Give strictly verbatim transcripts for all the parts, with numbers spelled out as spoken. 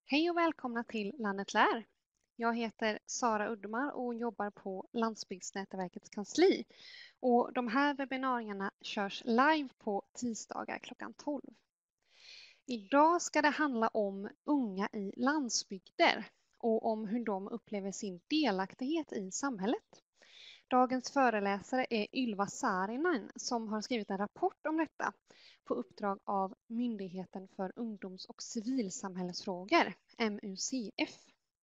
Hej och välkomna till Landet lär. Jag heter Sara Uddemar och jobbar på Landsbygdsnätverkets kansli. Och de här webbinarierna körs live på tisdagar klockan tolv. Idag ska det handla om unga i landsbygder och om hur de upplever sin delaktighet i samhället. Dagens föreläsare är Ylva Saarinen som har skrivit en rapport om detta på uppdrag av Myndigheten för ungdoms- och civilsamhällesfrågor, M U C F.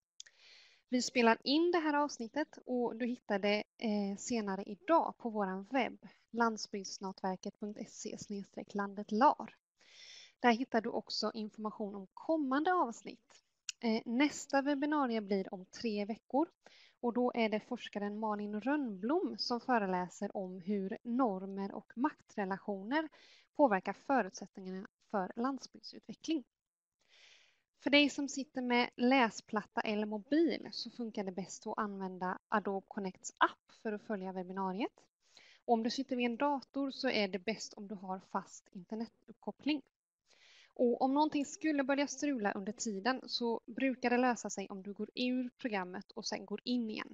Vi spelar in det här avsnittet och du hittar det eh, senare idag på vår webb landsbygdsnätverket punkt se slash landetlar. Där hittar du också information om kommande avsnitt. Eh, nästa webbinarie blir om tre veckor. Och då är det forskaren Malin Rönnblom som föreläser om hur normer och maktrelationer påverkar förutsättningarna för landsbygdsutveckling. För dig som sitter med läsplatta eller mobil så funkar det bäst att använda Adobe Connects app för att följa webbinariet. Och om du sitter vid en dator så är det bäst om du har fast internetuppkoppling. Och om någonting skulle börja strula under tiden så brukar det lösa sig om du går ur programmet och sen går in igen.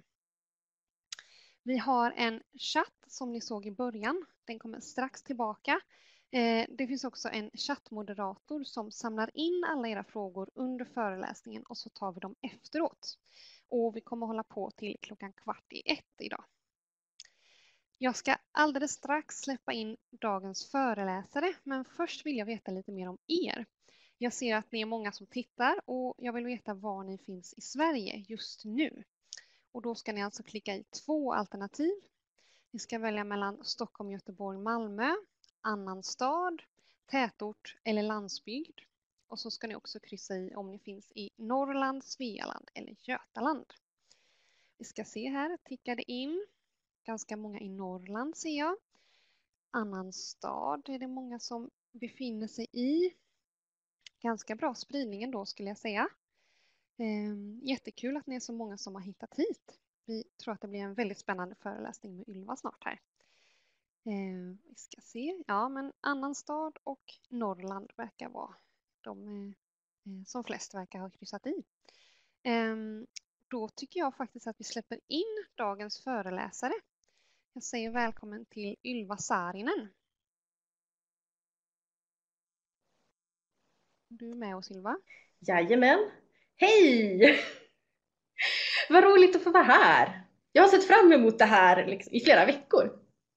Vi har en chatt som ni såg i början. Den kommer strax tillbaka. Det finns också en chattmoderator som samlar in alla era frågor under föreläsningen och så tar vi dem efteråt. Och vi kommer hålla på till klockan kvart i ett idag. Jag ska alldeles strax släppa in dagens föreläsare, men först vill jag veta lite mer om er. Jag ser att ni är många som tittar och jag vill veta var ni finns i Sverige just nu. Och då ska ni alltså klicka i två alternativ. Ni ska välja mellan Stockholm, Göteborg, Malmö, annan stad, tätort eller landsbygd. Och så ska ni också kryssa i om ni finns i Norrland, Svealand eller Götaland. Vi ska se här, tickar det in. Ganska många i Norrland ser jag. Annan stad är det många som befinner sig i. Ganska bra spridningen då skulle jag säga. Jättekul att ni är så många som har hittat hit. Vi tror att det blir en väldigt spännande föreläsning med Ylva snart här. Vi ska se. Ja, men annan stad och Norrland verkar vara de som flest verkar ha kryssat i. Då tycker jag faktiskt att vi släpper in dagens föreläsare. Jag säger välkommen till Ylva Saarinen. Du är med oss, Ylva. Jajamän. Hej! Vad roligt att få vara här. Jag har sett fram emot det här liksom i flera veckor.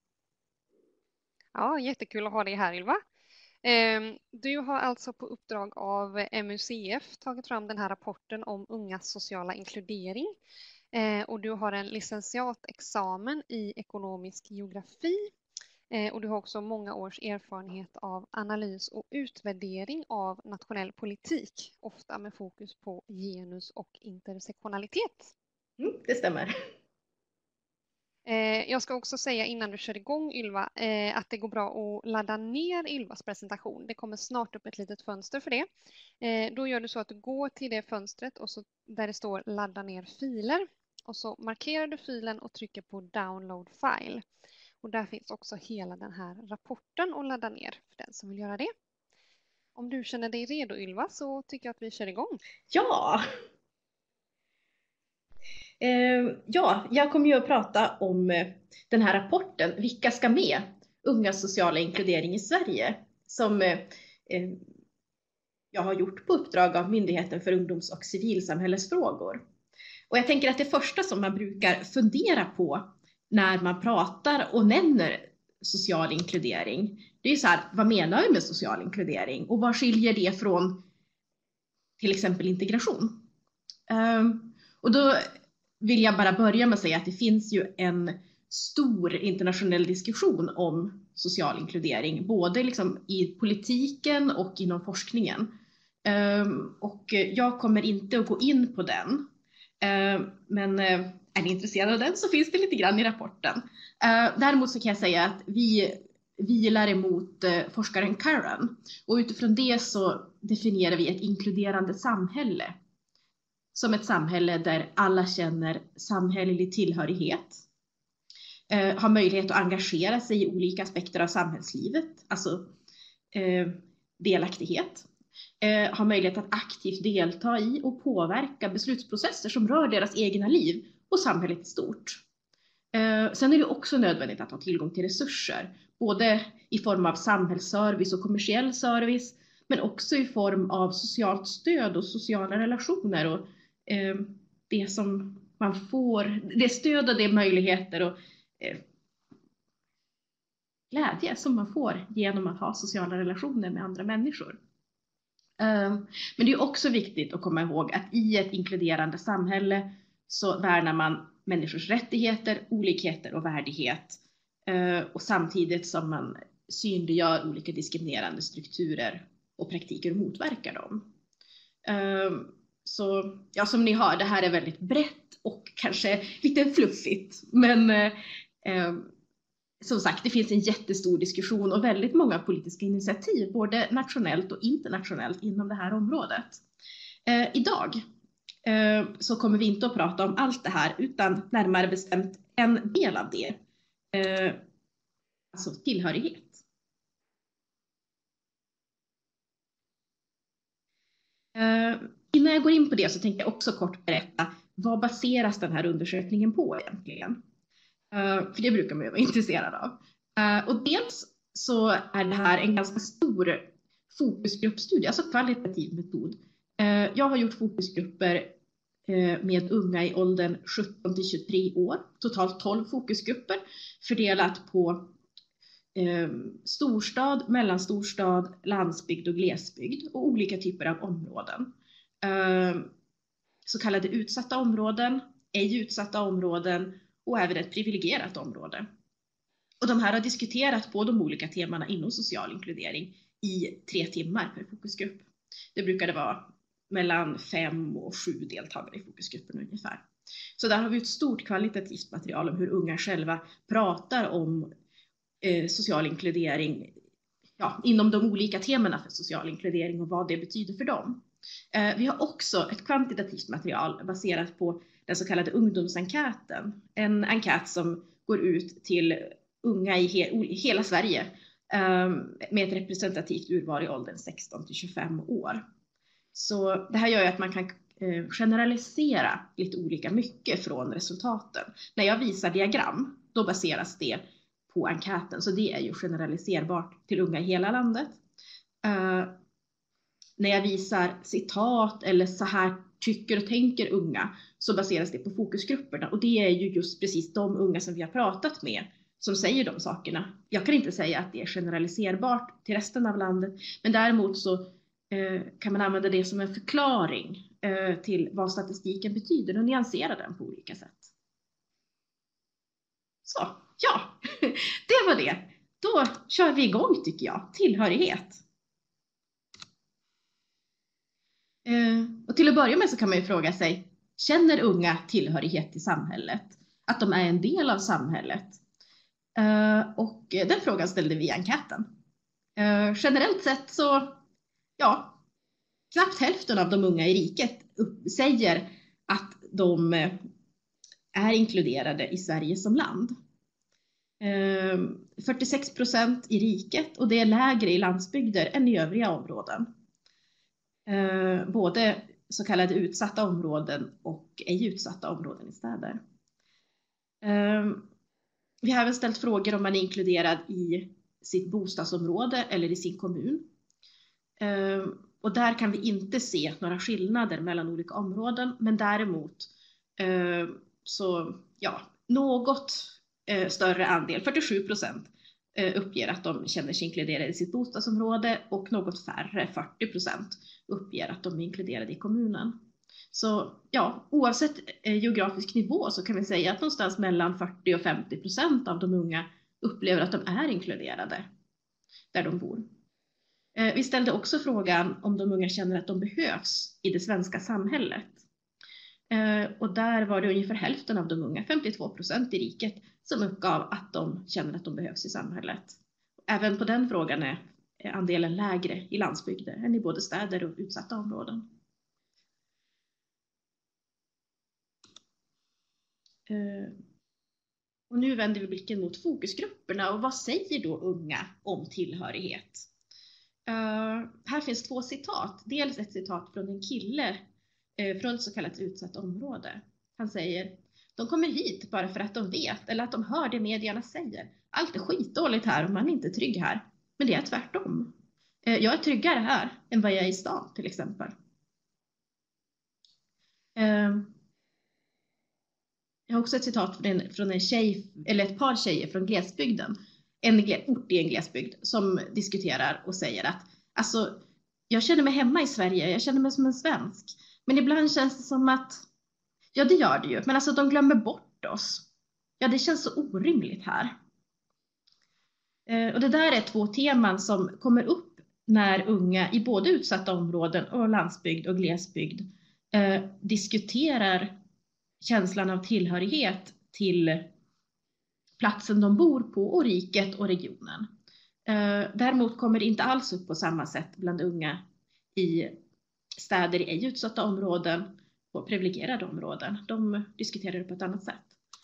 Ja, jättekul att ha dig här, Ylva. Du har alltså på uppdrag av M U C F tagit fram den här rapporten om ungas sociala inkludering. Och du har en licentiatexamen i ekonomisk geografi. Och du har också många års erfarenhet av analys och utvärdering av nationell politik, ofta med fokus på genus och intersektionalitet. Mm, det stämmer. Jag ska också säga innan du kör igång, Ylva, att det går bra att ladda ner Ylvas presentation. Det kommer snart upp ett litet fönster för det. Då gör du så att du går till det fönstret och så där det står ladda ner filer. Och så markerar du filen och trycker på download file. Och där finns också hela den här rapporten att ladda ner för den som vill göra det. Om du känner dig redo, Ylva, så tycker jag att vi kör igång. Ja! Eh, ja, jag kommer ju att prata om den här rapporten, Vilka ska med? Ungas sociala inkludering i Sverige, som eh, jag har gjort på uppdrag av Myndigheten för ungdoms- och civilsamhällesfrågor. Och jag tänker att det första som man brukar fundera på när man pratar och nämner social inkludering, det är så här, vad menar vi med social inkludering och vad skiljer det från till exempel integration? Um, och då vill jag bara börja med att säga att det finns ju en stor internationell diskussion om social inkludering, både liksom i politiken och inom forskningen. Um, och jag kommer inte att gå in på den. Uh, men uh, är ni intresserade av den så finns det lite grann i rapporten. Uh, däremot så kan jag säga att vi vilar emot uh, forskaren Karen. Och utifrån det så definierar vi ett inkluderande samhälle som ett samhälle där alla känner samhällelig tillhörighet, uh, har möjlighet att engagera sig i olika aspekter av samhällslivet, alltså uh, delaktighet. eh, har möjlighet att aktivt delta i och påverka beslutsprocesser som rör deras egna liv och samhället i stort. Eh, sen är det också nödvändigt att ha tillgång till resurser, både i form av samhällsservice och kommersiell service, men också i form av socialt stöd och sociala relationer och eh, det som man får, det stöd och de möjligheter och eh, glädje som man får genom att ha sociala relationer med andra människor. Men det är också viktigt att komma ihåg att i ett inkluderande samhälle så värnar man människors rättigheter, olikheter och värdighet. Och samtidigt som man synliggör olika diskriminerande strukturer och praktiker och motverkar dem. Så ja, som ni hör, det här är väldigt brett och kanske lite fluffigt. Men eh, som sagt, det finns en jättestor diskussion och väldigt många politiska initiativ, både nationellt och internationellt inom det här området. Eh, idag eh, så kommer vi inte att prata om allt det här, utan närmare bestämt en del av det. Eh, alltså tillhörighet. Eh, innan jag går in på det så tänkte jag också kort berätta, vad baseras den här undersökningen på egentligen? Uh, för det brukar man ju vara intresserad av. Uh, och dels så är det här en ganska stor fokusgruppstudie, alltså kvalitativ metod. Uh, jag har gjort fokusgrupper uh, med unga i åldern sjutton till tjugotre år, totalt tolv fokusgrupper fördelat på uh, storstad, mellanstorstad, landsbygd och glesbygd och olika typer av områden. Uh, så kallade utsatta områden, ej utsatta områden och även ett privilegierat område. Och de här har diskuterat på de olika temana inom social inkludering i tre timmar per fokusgrupp. Det brukade vara mellan fem och sju deltagare i fokusgruppen ungefär. Så där har vi ett stort kvalitativt material om hur unga själva pratar om eh, social inkludering, ja, inom de olika temana för social inkludering och vad det betyder för dem. Eh, vi har också ett kvantitativt material baserat på den så kallade ungdomsenkäten. En enkät som går ut till unga i he hela Sverige eh, med ett representativt urval i åldern sexton till tjugofem år. Så det här gör ju att man kan eh, generalisera lite olika mycket från resultaten. När jag visar diagram, då baseras det på enkäten. Så det är ju generaliserbart till unga i hela landet. Eh, när jag visar citat eller så här tycker och tänker unga, så baseras det på fokusgrupperna. Och det är ju just precis de unga som vi har pratat med som säger de sakerna. Jag kan inte säga att det är generaliserbart till resten av landet, men däremot så eh, kan man använda det som en förklaring eh, till vad statistiken betyder och nyansera den på olika sätt. Så, ja, det var det. Då kör vi igång tycker jag. Tillhörighet. Eh, och till att börja med så kan man ju fråga sig, känner unga tillhörighet i samhället? Att de är en del av samhället? Uh, och den frågan ställde vi i enkäten. Uh, generellt sett så, ja, knappt hälften av de unga i riket upp, säger att de uh, är inkluderade i Sverige som land. Uh, fyrtiosex procent i riket, och det är lägre i landsbygder än i övriga områden. Uh, både så kallade utsatta områden och ej utsatta områden i städer. Uh, Vi har även ställt frågor om man är inkluderad i sitt bostadsområde eller i sin kommun. Och där kan vi inte se några skillnader mellan olika områden. Men däremot så, ja, något större andel, fyrtiosju procent, uppger att de känner sig inkluderade i sitt bostadsområde. Och något färre, fyrtio procent, uppger att de är inkluderade i kommunen. Så ja, oavsett eh, geografisk nivå så kan vi säga att någonstans mellan fyrtio och femtio procent av de unga upplever att de är inkluderade där de bor. Eh, vi ställde också frågan om de unga känner att de behövs i det svenska samhället. Eh, och där var det ungefär hälften av de unga, femtiotvå procent i riket, som uppgav att de känner att de behövs i samhället. Även på den frågan är andelen lägre i landsbygder än i både städer och utsatta områden. Uh, och nu vänder vi blicken mot fokusgrupperna, och vad säger då unga om tillhörighet? Uh, här finns två citat. Dels ett citat från en kille eh, från ett så kallat utsatt område. Han säger: de kommer hit bara för att de vet eller att de hör det medierna säger. Allt är skitdåligt här och man är inte trygg här. Men det är tvärtom. Eh, jag är tryggare här än vad jag är i stan till exempel. Eh, jag har också ett citat från en, från en tjej, eller ett par tjejer från glesbygden. En ort i en glesbygd som diskuterar och säger att alltså, jag känner mig hemma i Sverige, jag känner mig som en svensk. Men ibland känns det som att, ja det gör det ju, men alltså de glömmer bort oss. Ja, det känns så orimligt här. Eh, och det där är två teman som kommer upp när unga i både utsatta områden och landsbygd och glesbygd eh, diskuterar känslan av tillhörighet till platsen de bor på och riket och regionen. Däremot kommer det inte alls upp på samma sätt bland unga i städer i ej utsatta områden och privilegierade områden. De diskuterar det på ett annat sätt.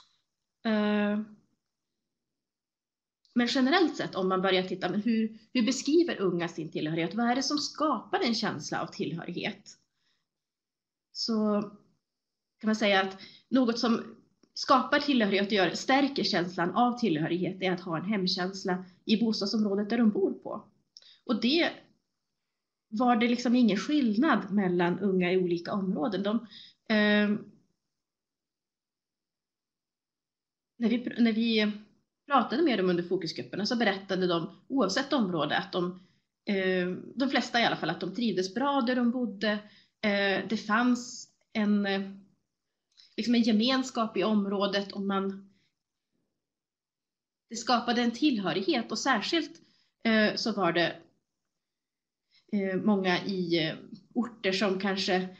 Men generellt sett, om man börjar titta, men hur, hur beskriver unga sin tillhörighet? Vad är det som skapar en känsla av tillhörighet? Så kan man säga att något som skapar tillhörighet och gör, stärker känslan av tillhörighet är att ha en hemkänsla i bostadsområdet där de bor på. Och det var det liksom ingen skillnad mellan unga i olika områden. De, eh, när, vi, när vi pratade med dem under fokusgrupperna så berättade de oavsett område att de, eh, de flesta i alla fall, att de trivdes bra där de bodde. Eh, det fanns en liksom en gemenskap i området och man det skapade en tillhörighet och särskilt eh, så var det eh, många i eh, orter som kanske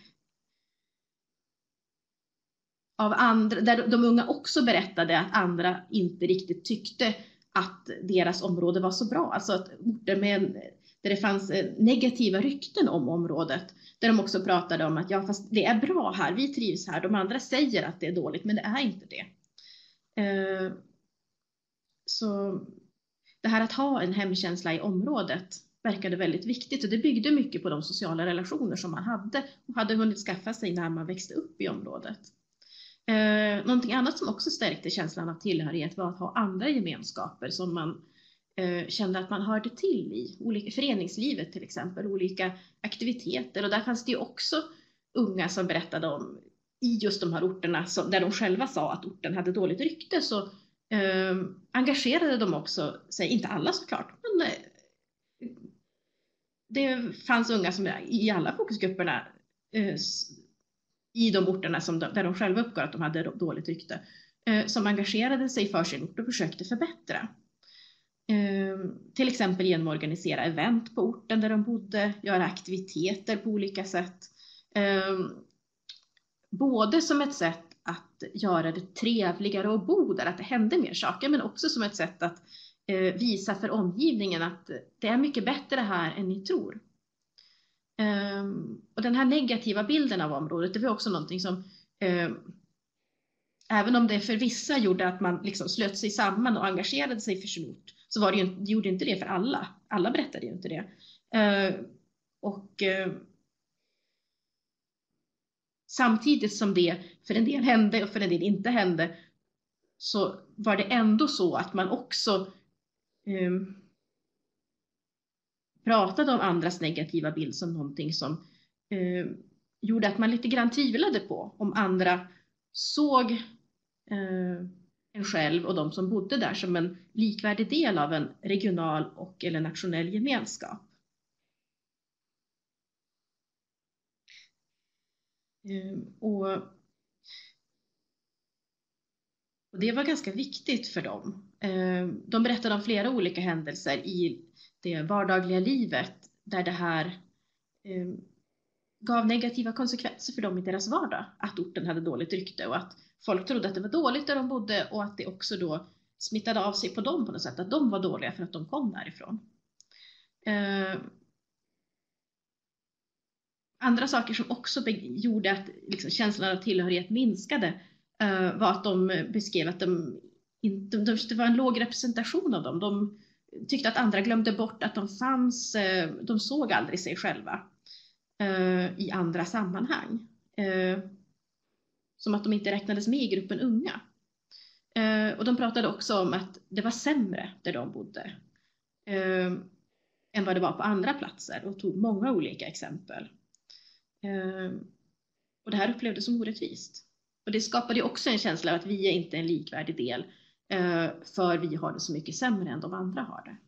av andra, där de unga också berättade att andra inte riktigt tyckte att deras område var så bra, alltså att orter med där det fanns eh, negativa rykten om området, där de också pratade om att ja, fast det är bra här, vi trivs här, de andra säger att det är dåligt, men det är inte det. Eh, så det här att ha en hemkänsla i området verkade väldigt viktigt och det byggde mycket på de sociala relationer som man hade och hade hunnit skaffa sig när man växte upp i området. Eh, någonting annat som också stärkte känslan av tillhörighet var att ha andra gemenskaper som man eh, kände att man hörde till i. Olika, föreningslivet till exempel, olika aktiviteter. Och där fanns det ju också unga som berättade om i just de här orterna som, där de själva sa att orten hade dåligt rykte, så eh, engagerade de också sig, inte alla såklart, men eh, det fanns unga som i alla fokusgrupperna eh, i de orterna som de, där de själva uppgav att de hade dåligt rykte, eh, som engagerade sig för sin ort och försökte förbättra. Eh, till exempel genom att organisera event på orten där de bodde, göra aktiviteter på olika sätt. Eh, både som ett sätt att göra det trevligare att bo där, att det hände mer saker, men också som ett sätt att eh, visa för omgivningen att det är mycket bättre här än ni tror. Um, och den här negativa bilden av området, det var också någonting som um, även om det för vissa gjorde att man liksom slöt sig samman och engagerade sig för sin ort, så var det ju, det gjorde inte det för alla. Alla berättade ju inte det. Uh, och uh, samtidigt som det för en del hände och för en del inte hände, så var det ändå så att man också um, pratade om andras negativa bild som någonting som eh, gjorde att man lite grann tvivlade på om andra såg eh, en själv och de som bodde där som en likvärdig del av en regional och eller nationell gemenskap. Eh, och, och det var ganska viktigt för dem. Eh, de berättade om flera olika händelser i det vardagliga livet där det här eh, gav negativa konsekvenser för dem i deras vardag. Att orten hade dåligt rykte och att folk trodde att det var dåligt där de bodde och att det också då smittade av sig på dem på något sätt. Att de var dåliga för att de kom därifrån. Eh, andra saker som också gjorde att liksom, känslan av tillhörighet minskade eh, var att de beskrev att de inte, de, det var en låg representation av dem. De tyckte att andra glömde bort att de fanns, de såg aldrig sig själva i andra sammanhang. Som att de inte räknades med i gruppen unga. Och de pratade också om att det var sämre där de bodde än vad det var på andra platser, och tog många olika exempel. Och det här upplevdes som orättvist. Och det skapade också en känsla av att vi är inte en likvärdig del, för vi har det så mycket sämre än de andra har det.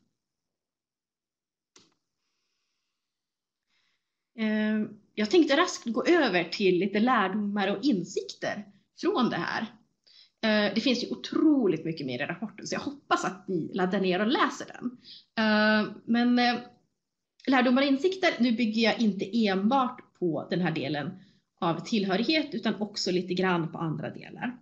Jag tänkte raskt gå över till lite lärdomar och insikter från det här. Det finns ju otroligt mycket mer i rapporten, så jag hoppas att ni laddar ner och läser den. Men lärdomar och insikter, nu bygger jag inte enbart på den här delen av tillhörighet, utan också lite grann på andra delar.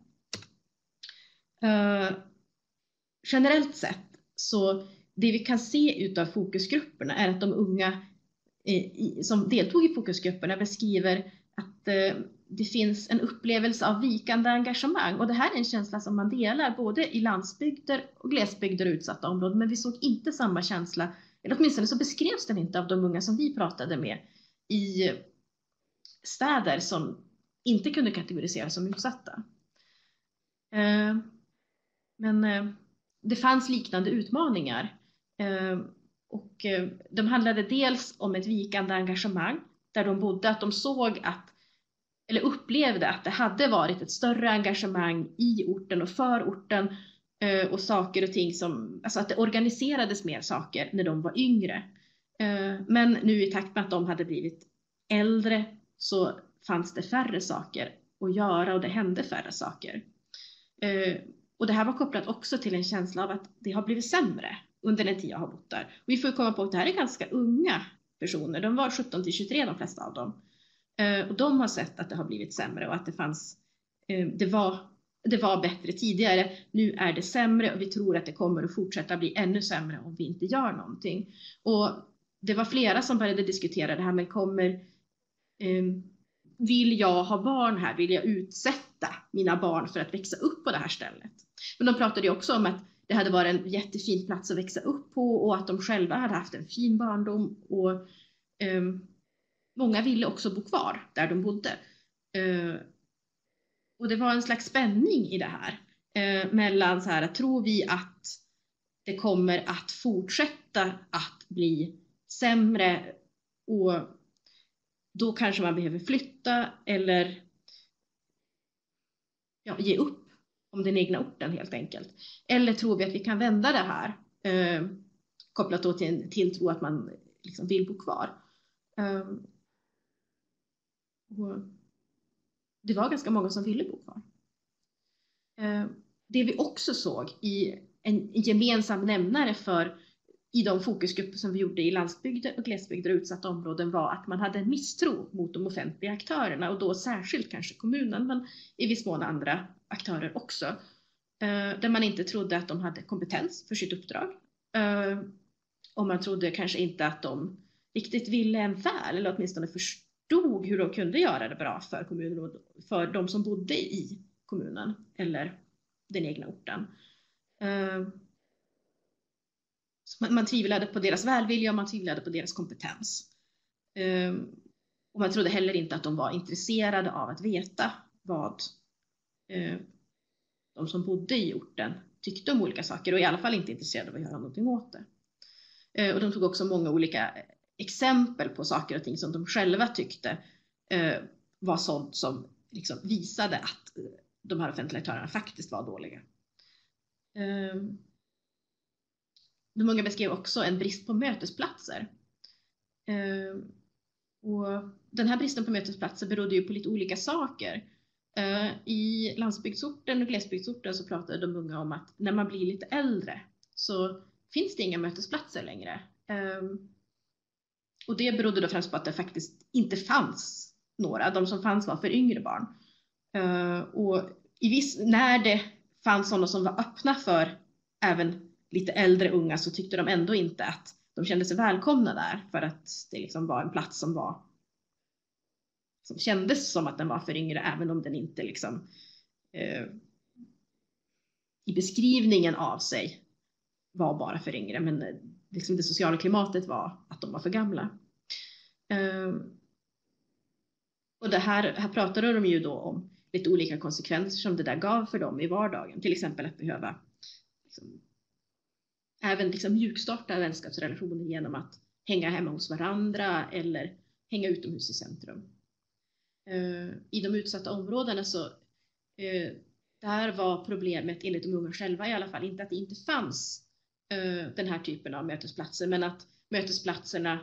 Generellt sett, så det vi kan se utav fokusgrupperna är att de unga som deltog i fokusgrupperna beskriver att det finns en upplevelse av vikande engagemang, och det här är en känsla som man delar både i landsbygder och glesbygder och utsatta områden, men vi såg inte samma känsla, eller åtminstone så beskrevs den inte av de unga som vi pratade med i städer som inte kunde kategoriseras som utsatta. Men det fanns liknande utmaningar, och de handlade dels om ett vikande engagemang där de bodde, att de såg att, eller upplevde att det hade varit ett större engagemang i orten och för orten, och saker och ting som, alltså att det organiserades mer saker när de var yngre. Men nu i takt med att de hade blivit äldre så fanns det färre saker att göra, och det hände färre saker. Och det här var kopplat också till en känsla av att det har blivit sämre under den tid jag har bott där. Och vi får komma på att det här är ganska unga personer. De var sjutton till tjugotre de flesta av dem. Och de har sett att det har blivit sämre, och att det fanns, det var, det var bättre tidigare. Nu är det sämre, och vi tror att det kommer att fortsätta bli ännu sämre om vi inte gör någonting. Och det var flera som började diskutera det här med kommer, vill jag ha barn här? Vill jag utsätta mina barn för att växa upp på det här stället? Men de pratade ju också om att det hade varit en jättefin plats att växa upp på, och att de själva hade haft en fin barndom, och um, många ville också bo kvar där de bodde. Uh, och det var en slags spänning i det här uh, mellan så här, att tror vi att det kommer att fortsätta att bli sämre, och då kanske man behöver flytta eller ja, ge upp om den egna orten helt enkelt. Eller tror vi att vi kan vända det här, eh, kopplat då till en tilltro att man liksom vill bo kvar. Eh, och det var ganska många som ville bo kvar. Eh, det vi också såg i en gemensam nämnare för i de fokusgrupper som vi gjorde i landsbygder och glesbygder och utsatta områden var att man hade en misstro mot de offentliga aktörerna, och då särskilt kanske kommunen, men i viss mån andra aktörer också, eh, där man inte trodde att de hade kompetens för sitt uppdrag, eh, och man trodde kanske inte att de riktigt ville en väl, eller åtminstone förstod hur de kunde göra det bra för kommunen och för de som bodde i kommunen eller den egna orten. Eh, Man, man tvivlade på deras välvilja, och man tvivlade på deras kompetens. Um, och man trodde heller inte att de var intresserade av att veta vad uh, de som bodde i orten tyckte om olika saker, och i alla fall inte intresserade av att göra någonting åt det. Uh, och de tog också många olika exempel på saker och ting som de själva tyckte uh, var sånt som liksom visade att uh, de här offentliga aktörerna faktiskt var dåliga. Um, De många beskrev också en brist på mötesplatser. Eh, och den här bristen på mötesplatser berodde ju på lite olika saker. Eh, I landsbygdsorten och glesbygdsorten så pratade de unga om att när man blir lite äldre så finns det inga mötesplatser längre. Eh, och det berodde då främst på att det faktiskt inte fanns några. De som fanns var för yngre barn. Eh, och i viss, när det fanns sådana som var öppna för även lite äldre unga, så tyckte de ändå inte att de kände sig välkomna där, för att det liksom var en plats som var som kändes som att den var för yngre, även om den inte liksom eh, i beskrivningen av sig var bara för yngre, men liksom det sociala klimatet var att de var för gamla. Och det här, här pratade de ju då om lite olika konsekvenser som det där gav för dem i vardagen. Till exempel att behöva liksom, även liksom mjukstarta vänskapsrelationer genom att hänga hemma hos varandra eller hänga utomhus i centrum. I de utsatta områdena så där var problemet, enligt de unga själva i alla fall, inte att det inte fanns den här typen av mötesplatser, men att mötesplatserna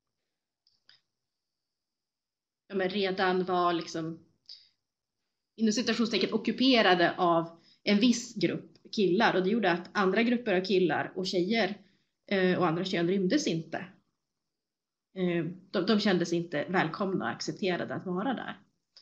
ja, men redan var liksom inom citationstecken ockuperade av en viss grupp killar, och det gjorde att andra grupper av killar och tjejer och andra kön rymdes inte. De, de kändes inte välkomna och accepterade att vara där.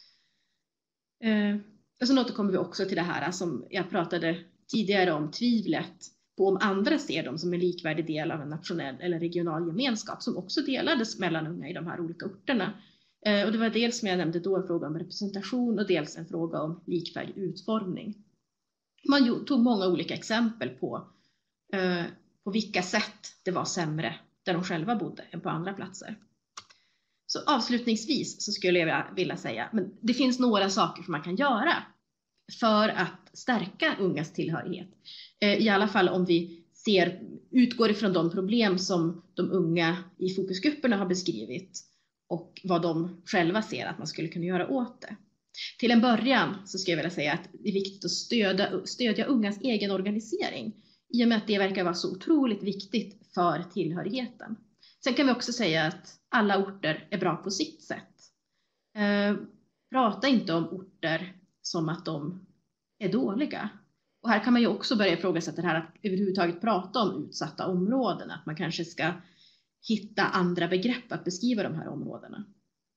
Och så återkommer vi också till det här som jag pratade tidigare om, tvivlet på om andra ser dem som en likvärdig del av en nationell eller regional gemenskap som också delades mellan unga i de här olika orterna. Och det var dels som jag nämnde då en fråga om representation och dels en fråga om likvärdig utformning. Man tog många olika exempel på, på vilka sätt det var sämre där de själva bodde än på andra platser. Så avslutningsvis så skulle jag vilja säga, men det finns några saker som man kan göra för att stärka ungas tillhörighet. I alla fall om vi ser, utgår ifrån de problem som de unga i fokusgrupperna har beskrivit och vad de själva ser att man skulle kunna göra åt det. Till en början så skulle jag vilja säga att det är viktigt att stödja, stödja ungas egen organisering, i och med att det verkar vara så otroligt viktigt för tillhörigheten. Sen kan vi också säga att alla orter är bra på sitt sätt. Eh, prata inte om orter som att de är dåliga. Och här kan man ju också börja ifrågasätta det här att överhuvudtaget prata om utsatta områden. Att man kanske ska hitta andra begrepp att beskriva de här områdena.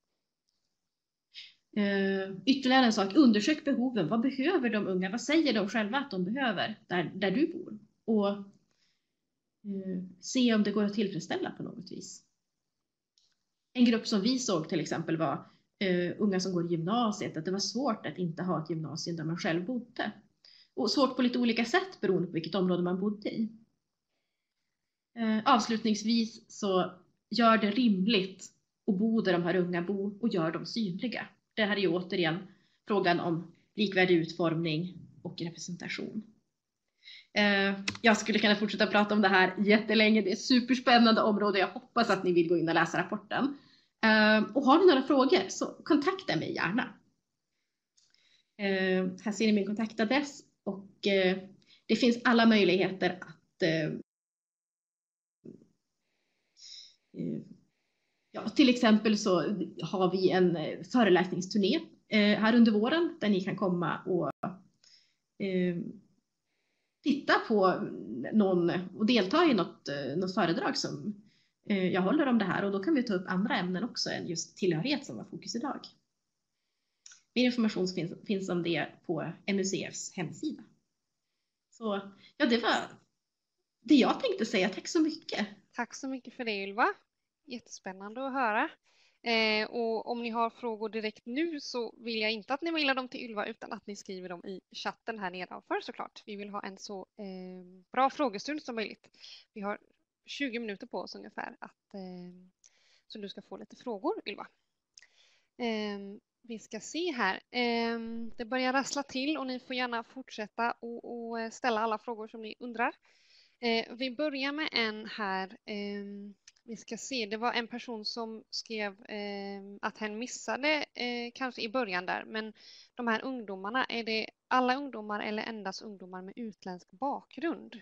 Eh, ytterligare en sak, undersök behoven. Vad behöver de unga? Vad säger de själva att de behöver där, där du bor? Och eh, se om det går att tillfredsställa på något vis. En grupp som vi såg till exempel var eh, unga som går i gymnasiet. Att det var svårt att inte ha ett gymnasium där man själv bodde. Och svårt på lite olika sätt beroende på vilket område man bodde i. Eh, avslutningsvis så gör det rimligt att bo där de här unga bor och gör dem synliga. Det här är ju återigen frågan om likvärdig utformning och representation. Eh, jag skulle kunna fortsätta prata om det här jättelänge. Det är ett superspännande område. Jag hoppas att ni vill gå in och läsa rapporten. Eh, och har ni några frågor så kontakta mig gärna. Eh, här ser ni min kontaktadress. Och eh, det finns alla möjligheter att eh, ja, till exempel så har vi en föreläsningsturné eh, här under våren där ni kan komma och eh, titta på någon och delta i något, något föredrag som eh, jag håller om det här, och då kan vi ta upp andra ämnen också än just tillhörighet som var fokus idag. Mer information finns, finns om det på M U C F:s hemsida. Så ja, det var det jag tänkte säga. Tack så mycket. Tack så mycket för det, Ylva. Jättespännande att höra. Eh, och om ni har frågor direkt nu så vill jag inte att ni mailar dem till Ylva utan att ni skriver dem i chatten här nedanför såklart. Vi vill ha en så eh, bra frågestund som möjligt. Vi har tjugo minuter på oss ungefär att, eh, så du ska få lite frågor, Ylva. Eh, vi ska se här. Eh, det börjar rassla till och ni får gärna fortsätta och, och ställa alla frågor som ni undrar. Eh, vi börjar med en här. Eh, vi ska se, det var en person som skrev eh, att hen missade eh, kanske i början där. Men de här ungdomarna, är det alla ungdomar eller endast ungdomar med utländsk bakgrund?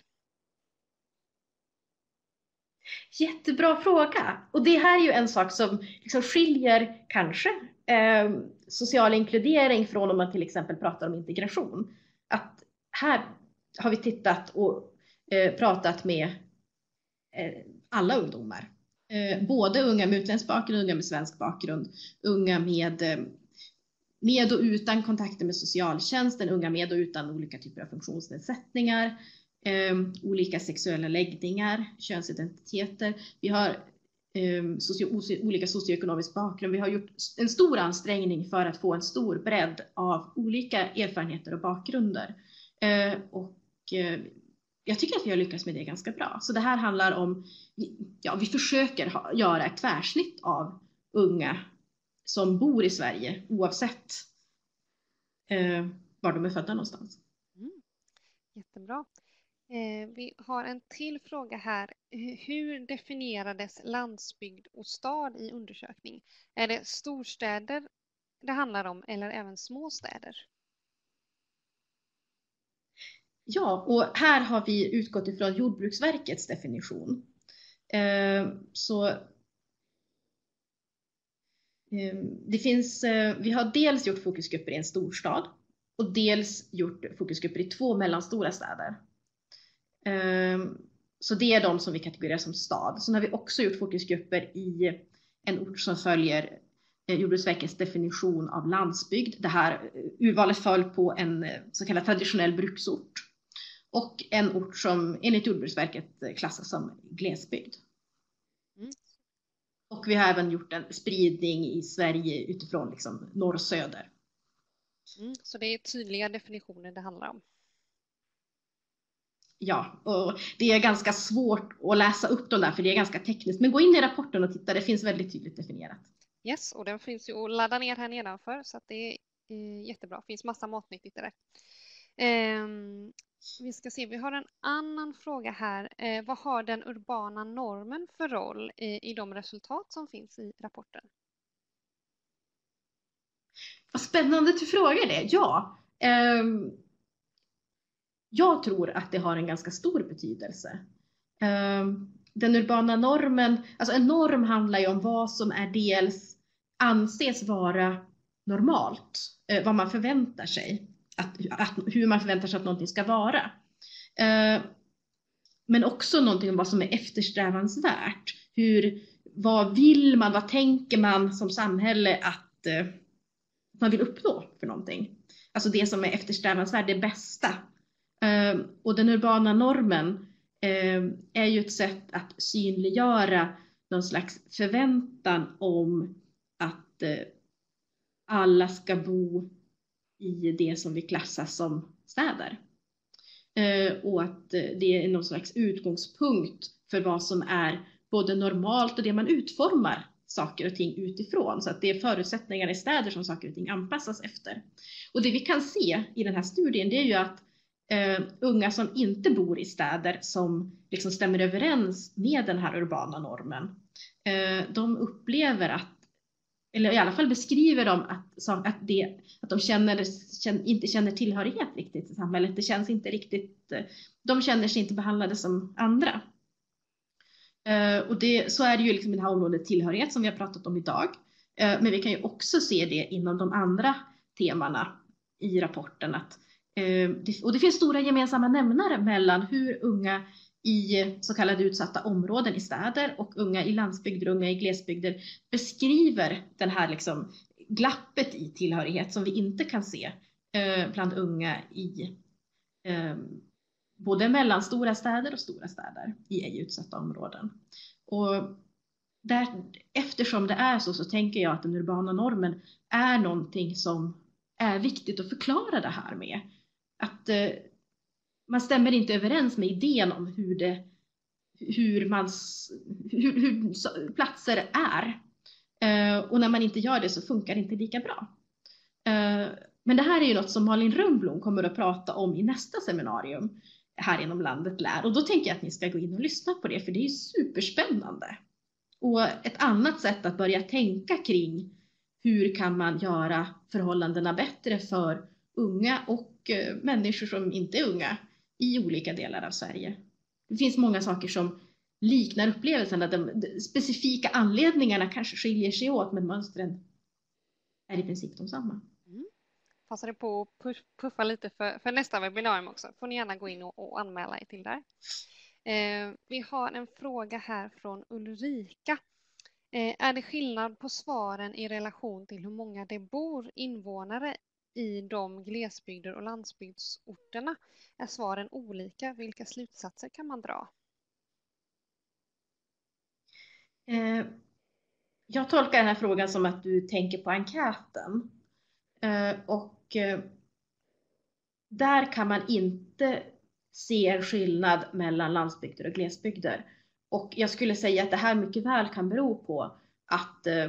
Jättebra fråga. Och det här är ju en sak som liksom skiljer kanske eh, social inkludering från om man till exempel pratar om integration. Att här har vi tittat och eh, pratat med eh, alla ungdomar. Eh, både unga med utländsk bakgrund, unga med svensk bakgrund, unga med, eh, med och utan kontakter med socialtjänsten, unga med och utan olika typer av funktionsnedsättningar. Um, olika sexuella läggningar, könsidentiteter. Vi har um, socio- olika socioekonomisk bakgrund. Vi har gjort en stor ansträngning för att få en stor bredd av olika erfarenheter och bakgrunder. Uh, och uh, jag tycker att vi har lyckats med det ganska bra. Så det här handlar om, ja, vi försöker ha, göra ett tvärsnitt av unga som bor i Sverige oavsett eh, var de är födda någonstans. Mm. Jättebra. Eh, vi har en till fråga här. Hur definierades landsbygd och stad i undersökning? Är det storstäder det handlar om eller även små städer? Ja, och här har vi utgått ifrån Jordbruksverkets definition. Eh, så eh, det finns, eh, vi har dels gjort fokusgrupper i en storstad och dels gjort fokusgrupper i två mellanstora städer. Eh, så det är de som vi kategoriserar som stad. Sen har vi också gjort fokusgrupper i en ort som följer Jordbruksverkets definition av landsbygd. Det här urvalet föll på en så kallad traditionell bruksort. Och en ort som enligt Jordbruksverket klassas som glesbygd. Mm. Och vi har även gjort en spridning i Sverige utifrån liksom norr och söder. Mm, så det är tydliga definitioner det handlar om. Ja, och det är ganska svårt att läsa upp dem där för det är ganska tekniskt. Men gå in i rapporten och titta, det finns väldigt tydligt definierat. Yes, och den finns ju att ladda ner här nedanför så att det är jättebra. Det finns massa matnyttigt där. Um, vi ska se, vi har en annan fråga här. Uh, vad har den urbana normen för roll i, i de resultat som finns i rapporten? Vad spännande att du frågar det. Ja, um, jag tror att det har en ganska stor betydelse. Um, den urbana normen, alltså en norm handlar ju om vad som är dels anses vara normalt, uh, vad man förväntar sig. Att, att, hur man förväntar sig att någonting ska vara. Eh, men också någonting om vad som är eftersträvansvärt. Hur, vad vill man, vad tänker man som samhälle att eh, man vill uppnå för någonting. Alltså det som är eftersträvansvärt, det bästa. Eh, och den urbana normen eh, är ju ett sätt att synliggöra någon slags förväntan om att eh, alla ska bo i det som vi klassar som städer. Eh, och att det är någon slags utgångspunkt för vad som är både normalt och det man utformar saker och ting utifrån. Så att det är förutsättningar i städer som saker och ting anpassas efter. Och det vi kan se i den här studien, det är ju att eh, unga som inte bor i städer som liksom stämmer överens med den här urbana normen, eh, de upplever att, eller i alla fall beskriver de att, att, det, att de känner, känner, inte känner tillhörighet riktigt i samhället. Det känns inte riktigt, de känner sig inte behandlade som andra. Uh, och det, så är det ju liksom i det här området tillhörighet som vi har pratat om idag. Uh, men vi kan ju också se det inom de andra temana i rapporten. Att, uh, det, och det finns stora gemensamma nämnare mellan hur unga i så kallade utsatta områden i städer och unga i landsbygder och unga i glesbygder beskriver den här liksom glappet i tillhörighet som vi inte kan se eh, bland unga i eh, både mellanstora städer och stora städer i ej utsatta områden. Och där, eftersom det är så så tänker jag att den urbana normen är någonting som är viktigt att förklara det här med. Att eh, man stämmer inte överens med idén om hur, det, hur, mans, hur, hur platser är. Uh, och när man inte gör det så funkar det inte lika bra. Uh, men det här är ju något som Malin Rönnblom kommer att prata om i nästa seminarium här inom landet lär. Och då tänker jag att ni ska gå in och lyssna på det, för det är superspännande. Och ett annat sätt att börja tänka kring hur kan man göra förhållandena bättre för unga och uh, människor som inte är unga i olika delar av Sverige. Det finns många saker som liknar upplevelsen, att de, de specifika anledningarna kanske skiljer sig åt, men mönstren är i princip de samma. Mm. Passar det på att puff, puffa lite för, för nästa webbinarium också. Får ni gärna gå in och, och anmäla er till där. Eh, vi har en fråga här från Ulrika. Eh, är det skillnad på svaren i relation till hur många det bor invånare i de glesbygder och landsbygdsorterna? Är svaren olika? Vilka slutsatser kan man dra? Eh, jag tolkar den här frågan som att du tänker på enkäten. Eh, och eh, där kan man inte se en skillnad mellan landsbygder och glesbygder. Och jag skulle säga att det här mycket väl kan bero på att eh,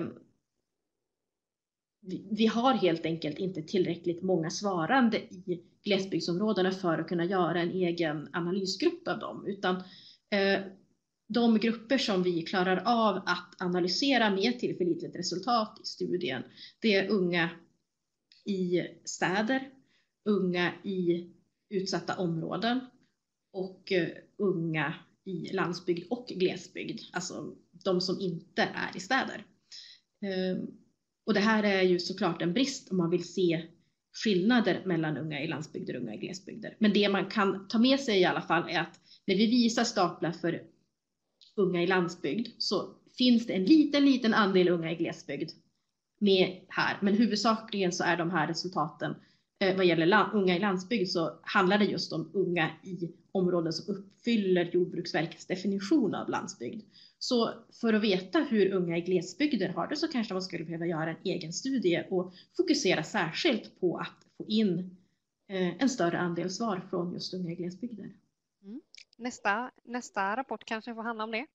vi, vi har helt enkelt inte tillräckligt många svarande i glesbygdsområdena för att kunna göra en egen analysgrupp av dem. Utan eh, de grupper som vi klarar av att analysera med tillförlitligt resultat i studien, det är unga i städer, unga i utsatta områden och uh, unga i landsbygd och glesbygd, alltså de som inte är i städer. Uh, och det här är ju såklart en brist om man vill se skillnader mellan unga i landsbygder och unga i glesbygder. Men det man kan ta med sig i alla fall är att när vi visar staplar för unga i landsbygd så finns det en liten, liten andel unga i glesbygd med här. Men huvudsakligen så är de här resultaten eh, vad gäller unga i landsbygd så handlar det just om unga i områden som uppfyller Jordbruksverkets definition av landsbygd. Så för att veta hur unga i glesbygder har det så kanske man skulle behöva göra en egen studie och fokusera särskilt på att få in eh, en större andel svar från just unga i glesbygder. Mm. Nästa, nästa rapport kanske får handla om det.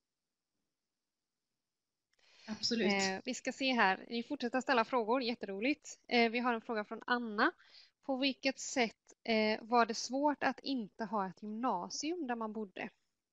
Absolut. Eh, vi ska se här. Ni fortsätter ställa frågor, jätteroligt. Eh, vi har en fråga från Anna. På vilket sätt eh, var det svårt att inte ha ett gymnasium där man bodde?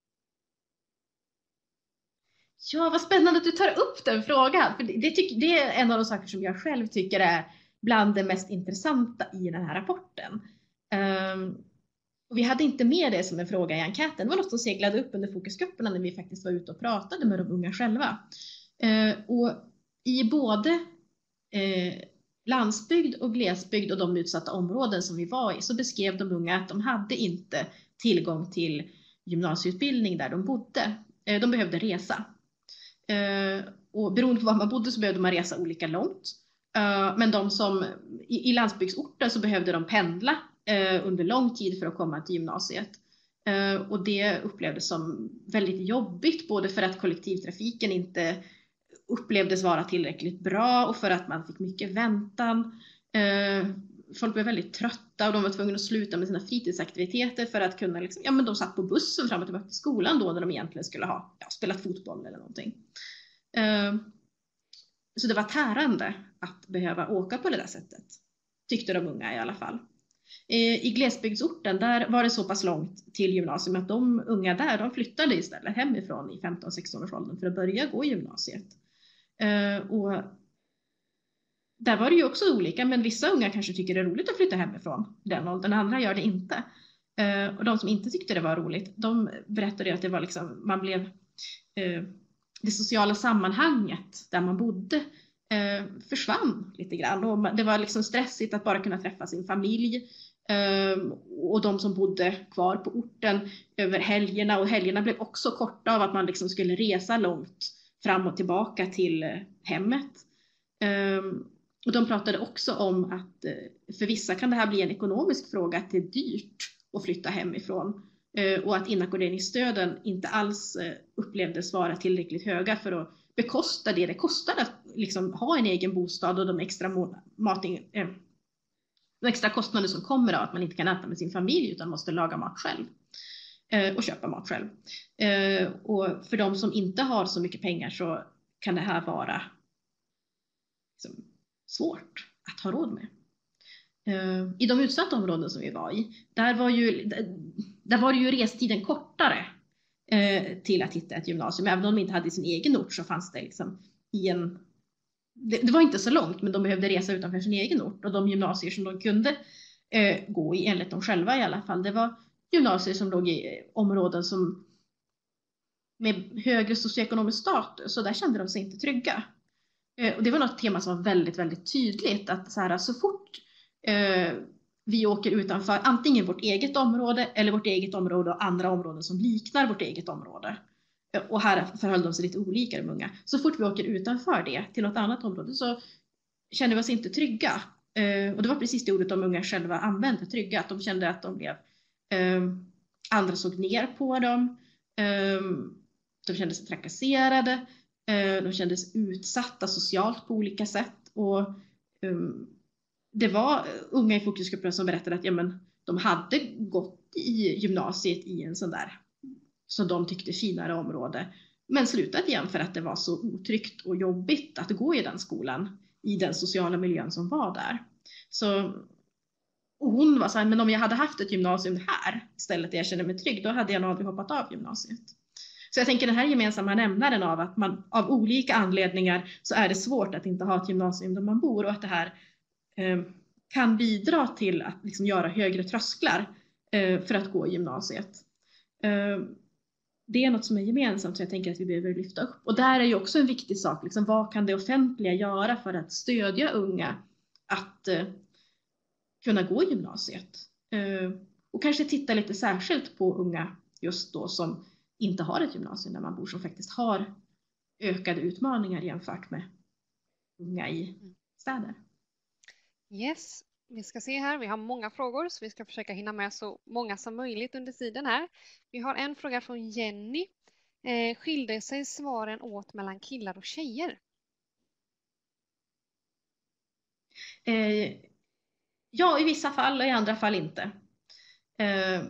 Ja, vad spännande att du tar upp den frågan. För det, det, tyck, det är en av de saker som jag själv tycker är bland det mest intressanta i den här rapporten. Um, och vi hade inte med det som en fråga i enkäten. Det var något som seglade upp under fokusgrupperna när vi faktiskt var ute och pratade med de unga själva. Uh, och i både uh, landsbygd och glesbygd och de utsatta områden som vi var i så beskrev de unga att de hade inte tillgång till gymnasieutbildning där de bodde. Uh, de behövde resa. Uh, och beroende på var man bodde så behövde man resa olika långt. Uh, men de som i, i landsbygdsorter så behövde de pendla uh, under lång tid för att komma till gymnasiet. Uh, och det upplevdes som väldigt jobbigt både för att kollektivtrafiken inte upplevdes vara tillräckligt bra och för att man fick mycket väntan. Uh, folk blev väldigt trötta och de var tvungna att sluta med sina fritidsaktiviteter för att kunna liksom, ja men de satt på bussen fram och tillbaka till skolan då när de egentligen skulle ha ja, spelat fotboll eller någonting. Uh, så det var tärande att behöva åka på det där sättet, tyckte de unga i alla fall. Uh, I glesbygdsorten där var det så pass långt till gymnasium att de unga där de flyttade istället hemifrån i femton sexton års åldern för att börja gå i gymnasiet. Uh, och där var det ju också olika, men vissa unga kanske tycker det är roligt att flytta hemifrån den åldern, andra gör det inte. Uh, och de som inte tyckte det var roligt, de berättade att det var liksom, man blev, uh, det sociala sammanhanget där man bodde uh, försvann lite grann. Och det var liksom stressigt att bara kunna träffa sin familj. Uh, och de som bodde kvar på orten över helgerna, och helgerna blev också korta av att man liksom skulle resa långt fram och tillbaka till uh, hemmet. Uh, Och de pratade också om att för vissa kan det här bli en ekonomisk fråga, att det är dyrt att flytta hemifrån. Och att inackorderingsstöden inte alls upplevdes vara tillräckligt höga för att bekosta det det kostar att liksom ha en egen bostad och de extra, mating, eh, de extra kostnader som kommer av att man inte kan äta med sin familj utan måste laga mat själv. Eh, och köpa mat själv. Eh, och för de som inte har så mycket pengar så kan det här vara liksom, svårt att ha råd med. Uh, I de utsatta områden som vi var i, där var ju, där var ju restiden kortare uh, till att hitta ett gymnasium. Även om de inte hade sin egen ort så fanns det liksom i en... Det, det var inte så långt, men de behövde resa utanför sin egen ort. Och de gymnasier som de kunde uh, gå i, enligt dem själva i alla fall, det var gymnasier som låg i områden som med högre socioekonomisk status. Så där kände de sig inte trygga. Och det var något tema som var väldigt, väldigt tydligt. Att så, här, så fort eh, vi åker utanför antingen vårt eget område eller vårt eget område och andra områden som liknar vårt eget område. Och här förhöll de sig lite olika, de unga. Så fort vi åker utanför det till något annat område så kände vi oss inte trygga. Eh, och det var precis det ordet de unga själva använde, trygga. Att de kände att de blev... Eh, andra såg ner på dem. Eh, de kände sig trakasserade. De kändes utsatta socialt på olika sätt. Och um, det var unga i fokusgrupper som berättade att ja, men, de hade gått i gymnasiet i en sån där, så de tyckte finare område, men slutat igen för att det var så otryggt och jobbigt att gå i den skolan, i den sociala miljön som var där. Så, och hon var så här, men om jag hade haft ett gymnasium här istället där jag känner mig trygg, då hade jag nog aldrig hoppat av gymnasiet. Så jag tänker den här gemensamma nämnaren av att man av olika anledningar så är det svårt att inte ha ett gymnasium där man bor, och att det här eh, kan bidra till att liksom göra högre trösklar eh, för att gå i gymnasiet. Eh, det är något som är gemensamt, så jag tänker att vi behöver lyfta upp. Och där är ju också en viktig sak, liksom, vad kan det offentliga göra för att stödja unga att eh, kunna gå i gymnasiet? Eh, och kanske titta lite särskilt på unga just då som inte har ett gymnasium där man bor, som faktiskt har ökade utmaningar jämfört med unga i städer. Yes, vi ska se här. Vi har många frågor så vi ska försöka hinna med så många som möjligt under tiden här. Vi har en fråga från Jenny. Eh, skilde sig svaren åt mellan killar och tjejer? Eh, ja, i vissa fall och i andra fall inte. Eh,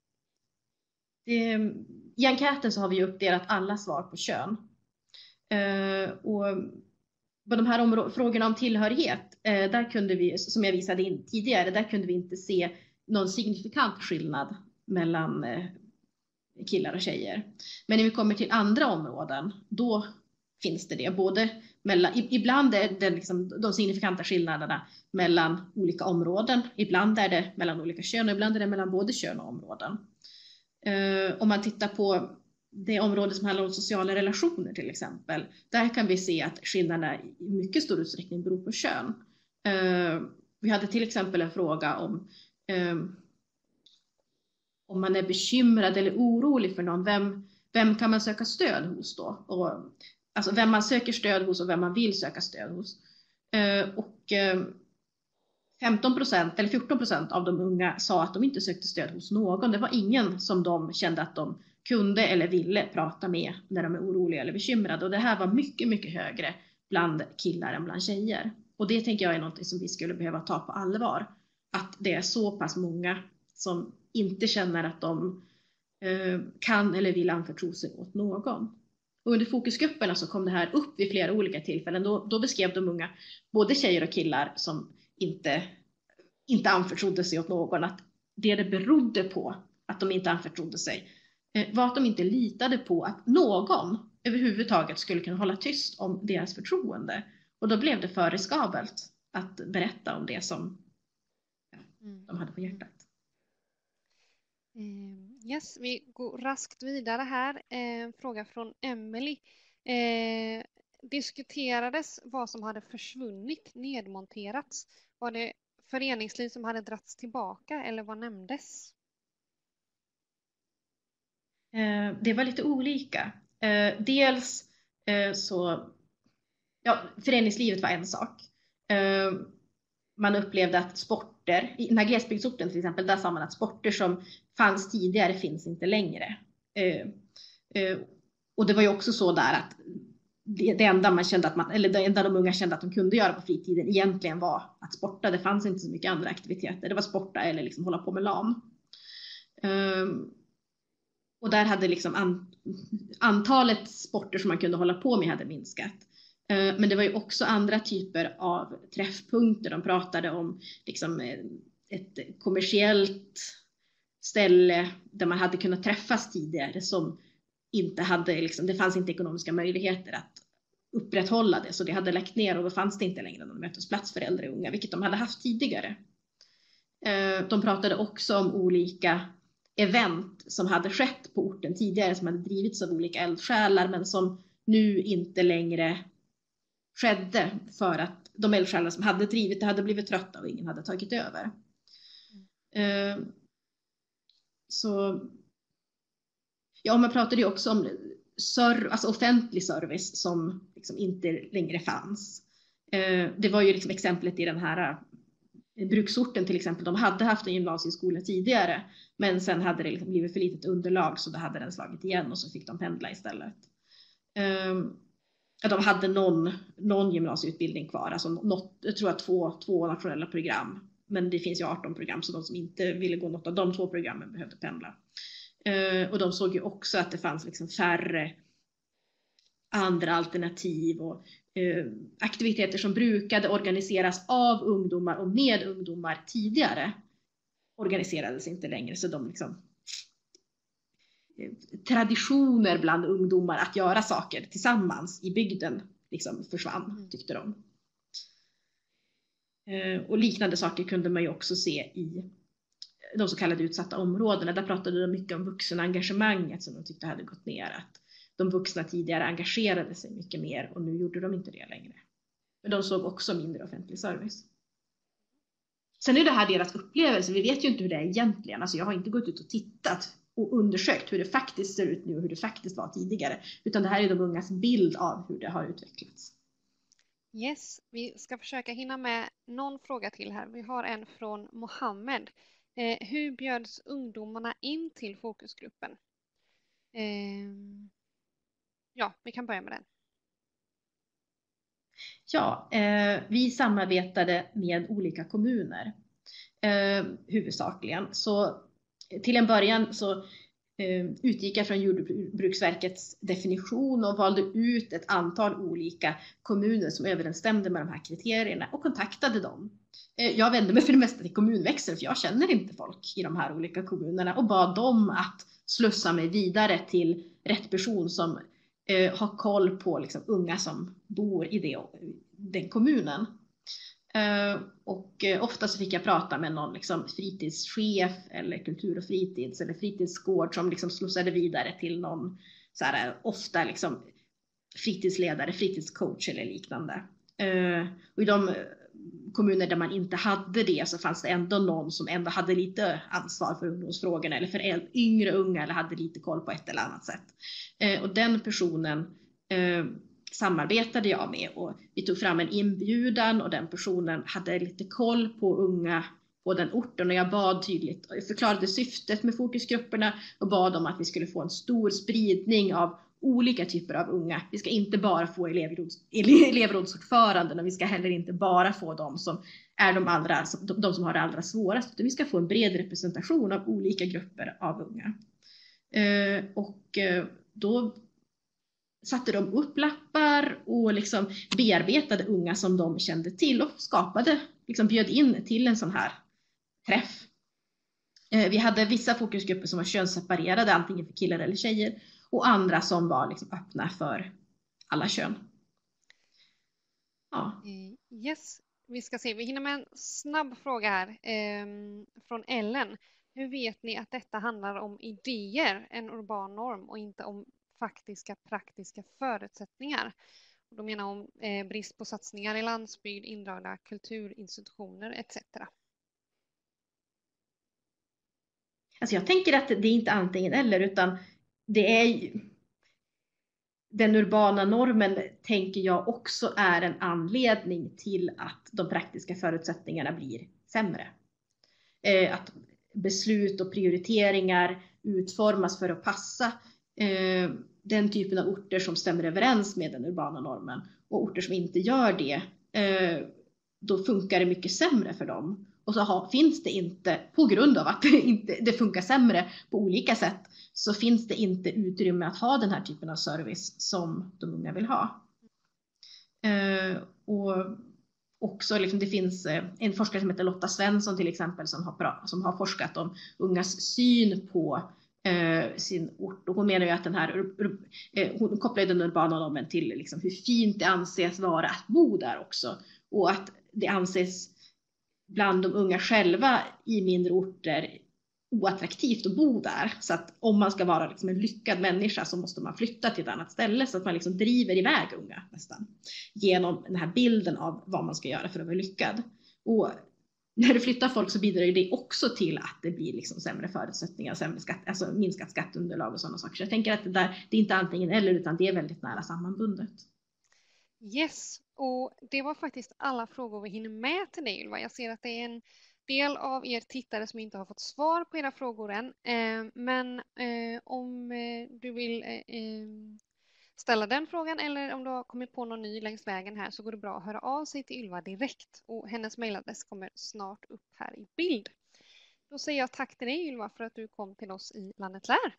det, I enkäten så har vi uppdelat alla svar på kön. Eh, och på de här frågorna om tillhörighet, eh, där kunde vi, som jag visade in tidigare, där kunde vi inte se någon signifikant skillnad mellan eh, killar och tjejer. Men när vi kommer till andra områden, då finns det det. Både mellan, ibland är det liksom de signifikanta skillnaderna mellan olika områden, ibland är det mellan olika kön och ibland är det mellan både kön och områden. Eh, om man tittar på det område som handlar om sociala relationer till exempel, där kan vi se att skillnaderna i mycket stor utsträckning beror på kön. Uh, vi hade till exempel en fråga om uh, om man är bekymrad eller orolig för någon, vem, vem kan man söka stöd hos då? Och, alltså vem man söker stöd hos och vem man vill söka stöd hos. Uh, och uh, femton procent eller fjorton procent av de unga sa att de inte sökte stöd hos någon. Det var ingen som de kände att de kunde eller ville prata med när de är oroliga eller bekymrade. Och det här var mycket, mycket högre bland killar än bland tjejer. Och det tänker jag är något som vi skulle behöva ta på allvar. Att det är så pass många som inte känner att de eh, kan eller vill anförtro sig åt någon. Och under fokusgrupperna så kom det här upp vid flera olika tillfällen. Då, då beskrev de unga, både tjejer och killar, som inte, inte anförtrodde sig åt någon, att det det berodde på att de inte anförtrodde sig var att de inte litade på att någon överhuvudtaget skulle kunna hålla tyst om deras förtroende. Och då blev det för riskabelt att berätta om det som ja, de hade på hjärtat. Yes, vi går raskt vidare här. En fråga från Emily. Eh, diskuterades vad som hade försvunnit, nedmonterats? Var det föreningsliv som hade dragits tillbaka eller vad nämndes? Det var lite olika. Dels så, ja, föreningslivet var en sak. Man upplevde att sporter, i den här glesbygdsorten till exempel, där sa man att sporter som fanns tidigare finns inte längre. Och det var ju också så där att det enda man kände att man, eller det enda de unga kände att de kunde göra på fritiden egentligen var att sporta. Det fanns inte så mycket andra aktiviteter. Det var sporta eller liksom hålla på med LAN. Och där hade liksom an, antalet sporter som man kunde hålla på med hade minskat. Eh, men det var ju också andra typer av träffpunkter. De pratade om liksom ett kommersiellt ställe där man hade kunnat träffas tidigare som inte hade, liksom, det fanns inte ekonomiska möjligheter att upprätthålla det. Så det hade lagt ner och då fanns det inte längre någon mötesplats för äldre och unga, vilket de hade haft tidigare. Eh, de pratade också om olika event som hade skett på orten tidigare, som hade drivits av olika eldsjälar men som nu inte längre skedde för att de eldsjälar som hade drivit det hade blivit trötta och ingen hade tagit över. Mm. Så ja, man pratade ju också om serv, alltså offentlig service som liksom inte längre fanns. Det var ju liksom exemplet i den här bruksorten till exempel. De hade haft en gymnasieskola tidigare, men sen hade det liksom blivit för litet underlag så då hade den slagit igen och så fick de pendla istället. Um, de hade någon, någon gymnasieutbildning kvar, alltså något, jag tror att två, två nationella program men det finns ju arton program, så de som inte ville gå något av de två programmen behövde pendla. Eh, och de såg ju också att det fanns liksom färre andra alternativ och eh, aktiviteter som brukade organiseras av ungdomar och med ungdomar tidigare organiserades inte längre, så de liksom eh, traditioner bland ungdomar att göra saker tillsammans i bygden liksom försvann, tyckte de. Eh, och liknande saker kunde man ju också se i de så kallade utsatta områdena. Där pratade de mycket om vuxenengagemanget som de tyckte hade gått ner, att de vuxna tidigare engagerade sig mycket mer och nu gjorde de inte det längre. Men de såg också mindre offentlig service. Sen är det här deras upplevelse. Vi vet ju inte hur det är egentligen. Alltså jag har inte gått ut och tittat och undersökt hur det faktiskt ser ut nu och hur det faktiskt var tidigare. Utan det här är de ungas bild av hur det har utvecklats. Yes, vi ska försöka hinna med någon fråga till här. Vi har en från Mohammed. Eh, hur bjöds ungdomarna in till fokusgruppen? Eh, ja, vi kan börja med den. Ja, eh, vi samarbetade med olika kommuner eh, huvudsakligen. Så till en början så eh, utgick jag från Jordbruksverkets definition och valde ut ett antal olika kommuner som överensstämde med de här kriterierna och kontaktade dem. Eh, jag vände mig för det mesta till kommunväxeln, för jag känner inte folk i de här olika kommunerna, och bad dem att slussa mig vidare till rätt person som eh, har koll på liksom, unga som bor i det, den kommunen. Uh, och uh, ofta så fick jag prata med någon liksom, fritidschef eller kultur- och fritids eller fritidsgård som liksom, slussade vidare till någon så här, ofta liksom, fritidsledare, fritidscoach eller liknande. Uh, och i de kommuner där man inte hade det så fanns det ändå någon som ändå hade lite ansvar för ungdomsfrågorna eller för yngre unga eller hade lite koll på ett eller annat sätt. Uh, och den personen uh, samarbetade jag med, och vi tog fram en inbjudan och den personen hade lite koll på unga på den orten, och jag bad tydligt, jag förklarade syftet med fokusgrupperna och bad om att vi skulle få en stor spridning av olika typer av unga. Vi ska inte bara få elevråds, elevrådsordföranden, och vi ska heller inte bara få de som är de, allra, de som har det allra svårast, utan vi ska få en bred representation av olika grupper av unga. Eh, och då satte de upp lappar och liksom bearbetade unga som de kände till och skapade, liksom bjöd in till en sån här träff. Eh, vi hade vissa fokusgrupper som var könsseparerade, antingen för killar eller tjejer, och andra som var liksom öppna för alla kön. Ja. Yes, vi ska se. Vi hinner med en snabb fråga här eh, från Ellen. Hur vet ni att detta handlar om idéer, en urban norm, och inte om faktiska praktiska förutsättningar? Och då menar hon eh, brist på satsningar i landsbygd, indragna kulturinstitutioner et cetera. Alltså jag tänker att det är inte antingen eller, utan det är ju, den urbana normen tänker jag också är en anledning till att de praktiska förutsättningarna blir sämre. Eh, att beslut och prioriteringar utformas för att passa eh, den typen av orter som stämmer överens med den urbana normen, och orter som inte gör det, eh, då funkar det mycket sämre för dem. Och så har, finns det inte, på grund av att det, inte, det funkar sämre på olika sätt, så finns det inte utrymme att ha den här typen av service som de unga vill ha. Eh, och också liksom, det finns en forskare som heter Lotta Svensson till exempel som har, som har forskat om ungas syn på eh, sin ort, och hon menar ju att den här eh, hon kopplar den urbana normen till liksom, hur fint det anses vara att bo där också, och att det anses bland de unga själva i mindre orter oattraktivt att bo där, så att om man ska vara liksom en lyckad människa så måste man flytta till ett annat ställe, så att man liksom driver iväg unga nästan genom den här bilden av vad man ska göra för att vara lyckad. Och när du flyttar folk så bidrar det också till att det blir liksom sämre förutsättningar, sämre skatt, alltså minskat skatteunderlag och sådana saker. Så jag tänker att det, där, det är inte antingen eller, utan det är väldigt nära sammanbundet. Yes, och det var faktiskt alla frågor vi hinner med till dig, Ylva. Jag ser att det är en del av er tittare som inte har fått svar på era frågor än. Eh, men eh, om eh, du vill eh, ställa den frågan, eller om du har kommit på någon ny längs vägen här så går det bra att höra av sig till Ylva direkt, och hennes mejladress kommer snart upp här i bild. Då säger jag tack till dig Ylva för att du kom till oss i Landet lär.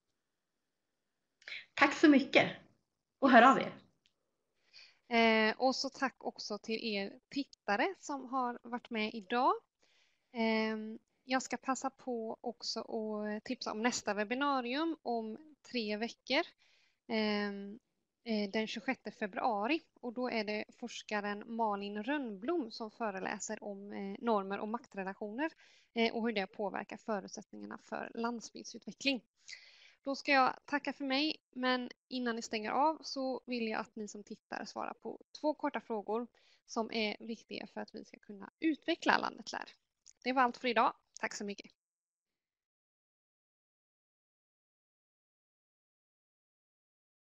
Tack så mycket och hör av er. Eh, och så tack också till er tittare som har varit med idag. Eh, jag ska passa på också att tipsa om nästa webbinarium om tre veckor. Eh, den tjugosjätte februari, och då är det forskaren Malin Rönnblom som föreläser om eh, normer och maktrelationer eh, och hur det påverkar förutsättningarna för landsbygdsutveckling. Då ska jag tacka för mig, men innan ni stänger av så vill jag att ni som tittar svarar på två korta frågor som är viktiga för att vi ska kunna utveckla Landet lär. Det var allt för idag. Tack så mycket.